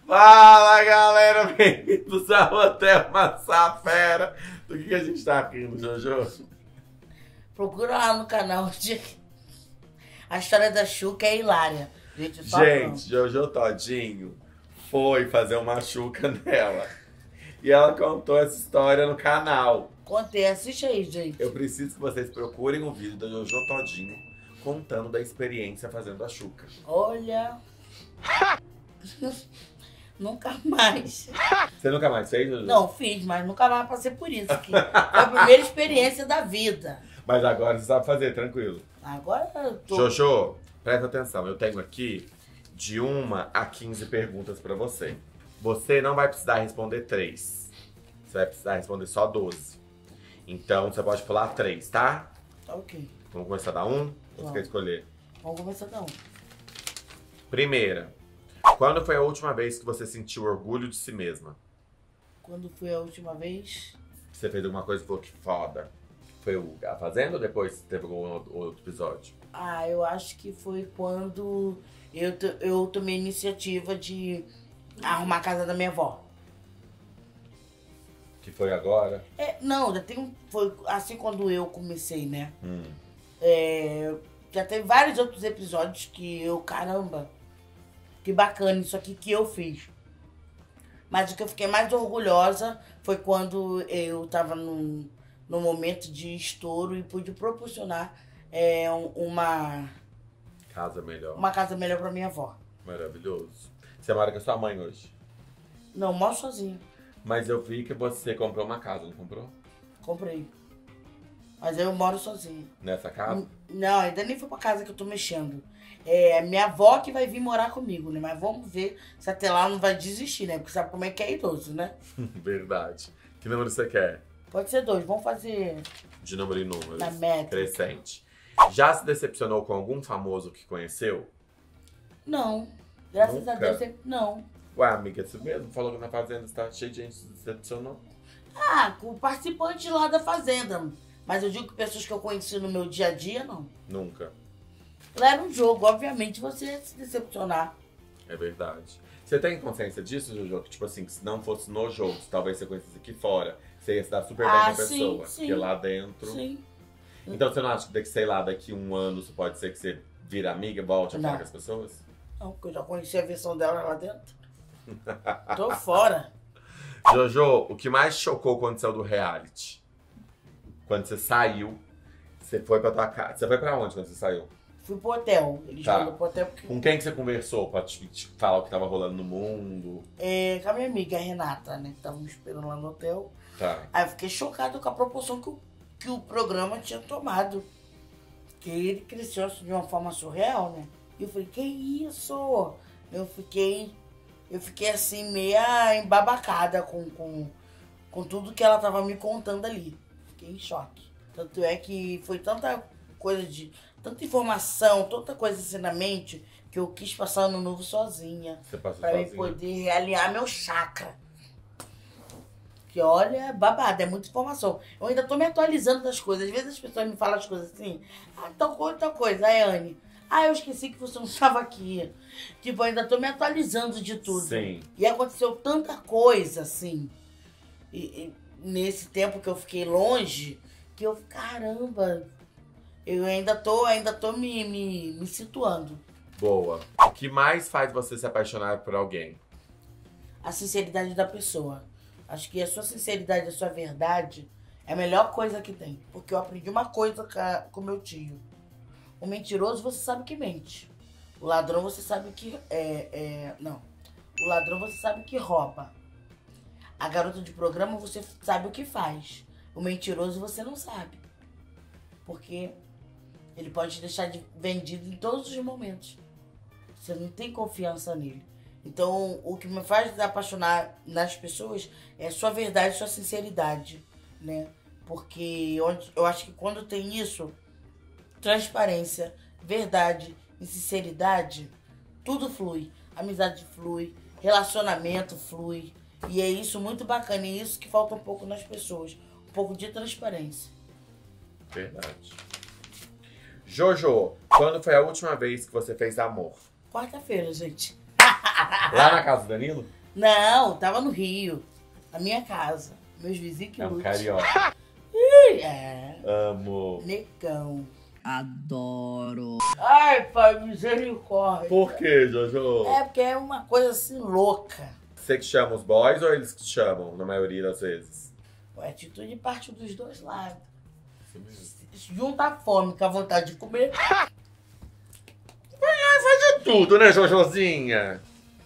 Fala, galera, bem-vindos ao Hotel Massafera. Do que a gente tá rindo, Jojo? Procura lá no canal de... A história da Xuca é hilária. Gente, Jojo Todinho foi fazer uma Xuca nela. E ela contou essa história no canal. Contei, assiste aí, gente. Eu preciso que vocês procurem o vídeo da Jojo Todinho contando da experiência fazendo a Xuca. Olha... Nunca mais. Você nunca mais fez, Jojo? Não, fiz, mas nunca mais passei por isso. Que foi a primeira experiência da vida. Mas agora você sabe fazer, tranquilo. Agora eu tô... Jojo, presta atenção. Eu tenho aqui de 1 a 15 perguntas pra você. Você não vai precisar responder 3. Você vai precisar responder só 12. Então você pode pular 3, tá? Tá ok. Vamos começar da 1? Ou você quer escolher? Vamos começar da 1. Primeira. Quando foi a última vez que você sentiu orgulho de si mesma? Quando foi a última vez? Você fez alguma coisa e falou que foda? Foi a Fazenda ou depois teve algum outro episódio? Ah, eu acho que foi quando eu tomei a iniciativa de arrumar a casa da minha avó. Que foi agora? Não, foi assim quando eu comecei, né? Já teve vários outros episódios que eu, caramba, que bacana isso aqui que eu fiz. Mas o que eu fiquei mais orgulhosa foi quando eu tava num momento de estouro e pude proporcionar uma Casa melhor. uma casa melhor pra minha avó. Maravilhoso. Você mora com a sua mãe hoje? Não, moro sozinha. Mas eu vi que você comprou uma casa, não comprou? Comprei. Mas eu moro sozinha. Nessa casa? Não, ainda nem foi pra casa que eu tô mexendo. Minha avó que vai vir morar comigo, né? Mas vamos ver se até lá não vai desistir, né? Porque sabe como é que é idoso, né? Verdade. Que número você quer? Pode ser 2. Vamos fazer De número em número. na métrica. Crescente. Já se decepcionou com algum famoso que conheceu? Não. Graças Nunca? a Deus, sempre... não. Ué, amiga, você mesmo falou que na Fazenda está cheio de gente que se decepcionou. Ah, com o participante lá da Fazenda. Mas eu digo que pessoas que eu conheci no meu dia a dia, não. Nunca. Lá era um jogo, obviamente você ia se decepcionar. É verdade. Você tem consciência disso, Jojo? Que, tipo assim, que se não fosse no jogo, se talvez você conhecesse aqui fora, você ia se dar super bem com a pessoa. sim. Porque lá dentro... Sim. Então você não acha que, sei lá, daqui 1 ano isso pode ser que você vira amiga e volte a falar Não. com as pessoas? Não, porque eu já conheci a versão dela lá dentro. Tô fora. Jojo, o que mais te chocou quando saiu do reality? Quando você saiu, você foi pra tua casa. Você foi pra onde quando você saiu? Fui pro hotel. Eles Tá. mandaram pro hotel porque... Com quem que você conversou pra te falar o que tava rolando no mundo? Com a minha amiga, a Renata, né? Que tava me esperando lá no hotel. Tá. Aí eu fiquei chocado com a proporção que o programa tinha tomado. Que ele cresceu assim, de uma forma surreal, né? E eu falei, que isso? Eu fiquei assim, meia embabacada com tudo que ela tava me contando ali. Fiquei em choque. Tanto é que foi tanta informação, tanta coisa assim na mente, que eu quis passar ano novo sozinha. Você passou Pra mim sozinha? poder realinhar meu chakra. Que olha, babado, é muita informação. Eu ainda tô me atualizando das coisas. Às vezes as pessoas me falam as coisas assim, tal coisa. Aí, Anne, eu esqueci que você não estava aqui. Tipo, eu ainda tô me atualizando de tudo. Sim. E aconteceu tanta coisa, assim, e nesse tempo que eu fiquei longe, que eu, caramba, eu ainda tô me situando. Boa. O que mais faz você se apaixonar por alguém? A sinceridade da pessoa. Acho que a sua sinceridade, a sua verdade é a melhor coisa que tem. Porque eu aprendi uma coisa com meu tio. O mentiroso você sabe que mente. O ladrão você sabe que não. O ladrão você sabe que rouba. A garota de programa você sabe o que faz. O mentiroso você não sabe. Porque ele pode te deixar vendido em todos os momentos. Você não tem confiança nele. Então, o que me faz apaixonar nas pessoas é sua verdade, sua sinceridade, né? Porque eu acho que quando tem isso, transparência, verdade e sinceridade, tudo flui. Amizade flui, relacionamento flui. E é isso muito bacana. E isso que falta um pouco nas pessoas. Um pouco de transparência. Verdade. Jojo, quando foi a última vez que você fez amor? Quarta-feira, gente. Lá na casa do Danilo? Não, tava no Rio. Na minha casa. Meus vizinhos que É um lute. carioca. É. Amo. Negão. Adoro. Ai, pai, misericórdia. Por que, Jojo? É porque é uma coisa assim louca. Você que chama os boys ou eles que te chamam, na maioria das vezes? A atitude parte dos dois lados. Junta a fome com a vontade de comer. Faz de tudo, né, Jojozinha?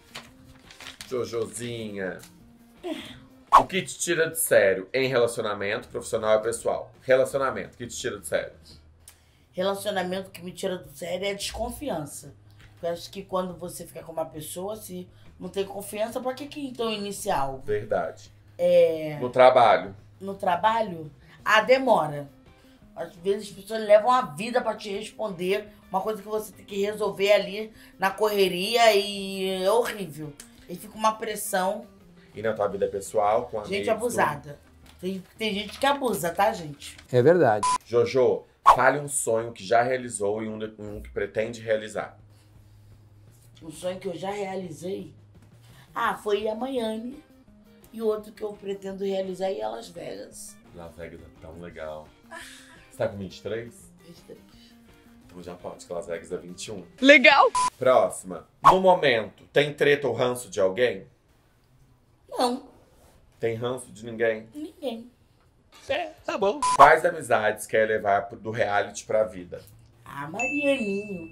Jojozinha. O que te tira de sério em relacionamento profissional e pessoal? Relacionamento, o que te tira de sério? Relacionamento que me tira do sério é a desconfiança. Eu acho que quando você fica com uma pessoa, se não tem confiança, pra que então iniciar algo? Verdade. No trabalho. No trabalho, a demora. Às vezes as pessoas levam a vida pra te responder uma coisa que você tem que resolver ali na correria e é horrível. E fica uma pressão. E na tua vida pessoal, com amigos? Gente abusada. Tem gente que abusa, tá, gente? É verdade. Jojo, fale um sonho que já realizou e um que pretende realizar. Um sonho que eu já realizei. Foi a Miami. E outro que eu pretendo realizar é Las Vegas. Las Vegas é tão legal. Você tá com 23? 23. Então já pode, que Las Vegas é 21. Legal. Próxima. No momento, tem treta ou ranço de alguém? Não, Tem ranço de ninguém? ninguém. Tá bom. Quais amizades quer levar do reality pra vida? Marianinho.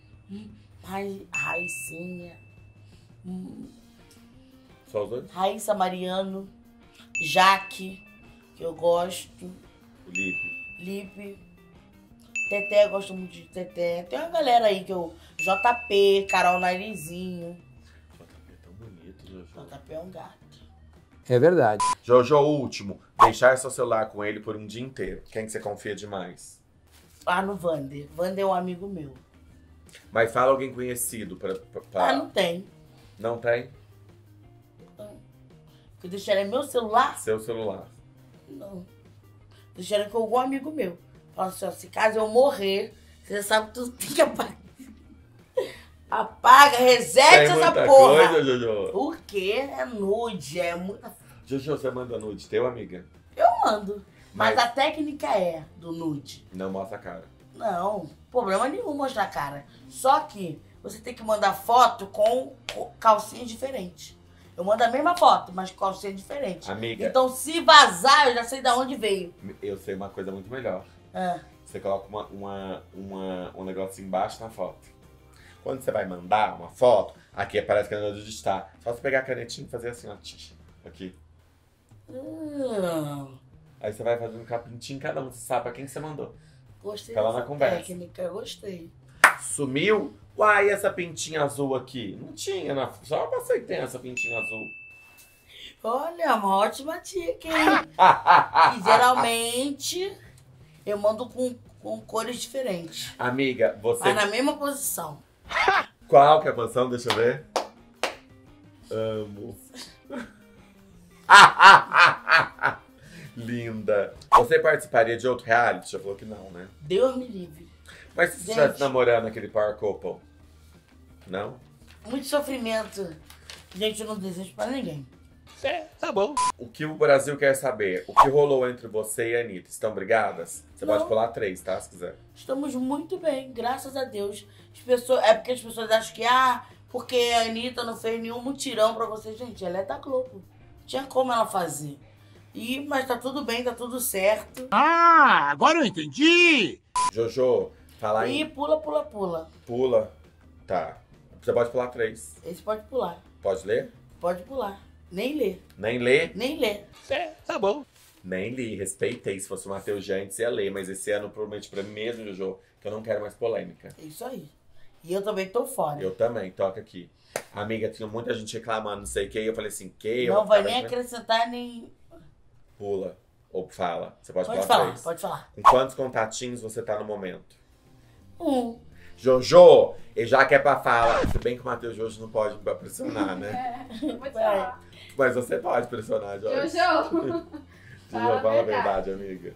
Raicinha. Só os dois? Raíssa Mariano. Jaque, que eu gosto. O Lipe. Lipe. Teté, eu gosto muito de Teté. Tem uma galera aí que eu... JP, Carol Narizinho. JP é tão bonito, Jojo. JP é um gato. É verdade. Jojo, último. Deixar seu celular com ele por um dia inteiro. Quem que você confia demais? No Vander. Vander é um amigo meu. Mas fala alguém conhecido pra... Não tem. Não tem? Eu deixaria meu celular? Seu celular. Não. Deixaria com algum amigo meu. Fala assim, ó, se caso eu morrer, você sabe que tu tem que apagar. Apaga, resete Tem essa muita porra. coisa, Jojo. Por quê? É nude, é muita... Jojo, você manda nude teu, amiga? Eu mando. Mas Mas- a técnica é do nude. Não mostra a cara. Não, problema nenhum mostrar a cara. Só que você tem que mandar foto com calcinha diferente. Eu mando a mesma foto, mas com calcinha diferente. Amiga. Então, se vazar, eu já sei de onde veio. Eu sei uma coisa muito melhor. Ah, Você coloca um negocinho embaixo na foto. Quando você vai mandar uma foto, aqui aparece que é onde está. Só você pegar a canetinha e fazer assim, ó. Aqui. Aí você vai fazendo capintinho em cada um. Você sabe pra quem você mandou. Gostei Tá lá dessa na conversa. técnica, gostei. Sumiu? Uai, essa pintinha azul aqui? Não tinha, só eu passei que tem essa pintinha azul. Olha, uma ótima dica, hein? E geralmente eu mando com cores diferentes. Amiga, você... Mas na mesma posição. Qual que é a posição? Deixa eu ver. Amo. Linda. Você participaria de outro reality? Já falou que não, né? Deus me livre. Mas se você Gente. estivesse namorando aquele power couple? Não? Muito sofrimento. Gente, eu não desejo pra ninguém. Tá bom. O que o Brasil quer saber? O que rolou entre você e a Anitta? Estão brigadas? Você Não. pode pular 3, tá? Se quiser. Estamos muito bem, graças a Deus. É porque as pessoas acham que, porque a Anitta não fez nenhum mutirão pra você. Gente, ela é da Globo. Tinha como ela fazer. Mas tá tudo bem, tá tudo certo. Agora eu entendi. Jojo, fala E aí. pula, pula, pula. Pula. Tá. Você pode pular 3. Esse pode pular. Pode ler? Pode pular. Nem ler. Nem ler? Nem ler. Tá bom. Nem li, respeitei. Se fosse o Matheus Jantes, ia ler. Mas esse ano, prometi pra mim mesmo, Jojo, que eu não quero mais polêmica. É isso aí. E eu também tô fora. Eu também, toca aqui. Amiga, tinha muita gente reclamando, não sei o que. E eu falei assim, que? Não vai nem acrescentar. acrescentar nem... Pula. Ou fala. Você pode, Pode pular falar, 3. pode falar. Com quantos contatinhos você tá no momento? 1. Jojo, e já que é pra falar. Se bem que o Matheus hoje não pode pressionar, né? Pode falar. Mas você pode pressionar, Jorge. Jojo. Jojo, Fala a fala a verdade. verdade, amiga.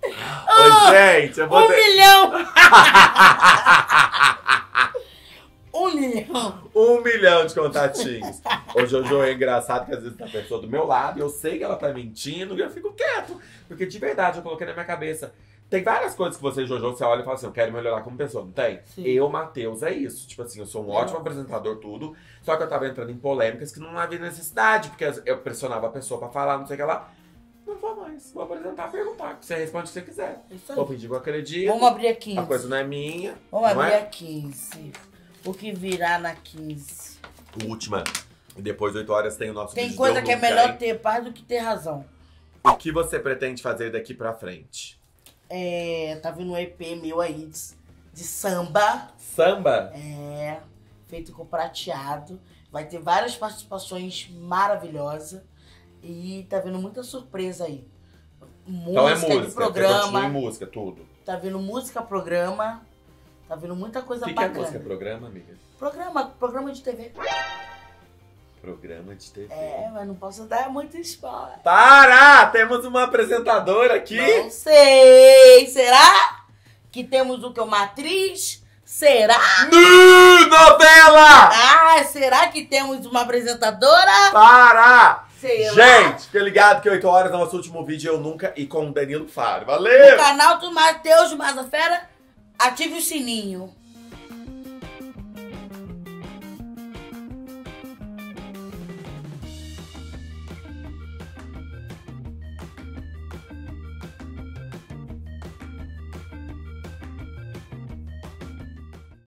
Oi, gente, eu vou 1 ter... milhão! 1 milhão. 1 milhão de contatinhos. Ô, Jojo, é engraçado que às vezes tá a pessoa do meu lado e eu sei que ela tá mentindo e eu fico quieto. Porque de verdade eu coloquei na minha cabeça. Tem várias coisas que você, Jojo, você olha e fala assim, eu quero melhorar como pessoa, não tem? Sim. Eu, Matheus, é isso. Tipo assim, eu sou um ótimo apresentador, tudo. Só que eu tava entrando em polêmicas que não havia necessidade. Porque eu pressionava a pessoa pra falar, não sei o que lá. Não vou mais. Vou apresentar, perguntar. Você responde o que você quiser. Isso aí. Vou pedir que eu acredito. Vamos abrir a 15. A coisa não é minha. Vamos não abrir é? a 15. O que virá na 15? Última. E depois, 8 horas, tem o nosso Tem vídeo coisa do que é Nunca, melhor hein? ter paz do que ter razão. O que você pretende fazer daqui pra frente? Tá vindo um EP meu aí de samba. Samba? Feito com prateado. Vai ter várias participações maravilhosas. E tá vindo muita surpresa aí. Então é Música de música, você continua programa. em música, tudo. Tá vindo música programa. Tá vindo muita coisa O que é bacana. música? Programa, amiga? Programa de TV. Programa de TV. Mas não posso dar muito spoiler. Para! Temos uma apresentadora aqui. Não sei. Será que temos o que? Uma atriz? Será? Novela! Será que temos uma apresentadora? Para! Será? Gente, fica ligado que 8 horas é o nosso último vídeo Eu Nunca e com o Danilo Faro. Valeu! No canal do Matheus Mazafera, ative o sininho.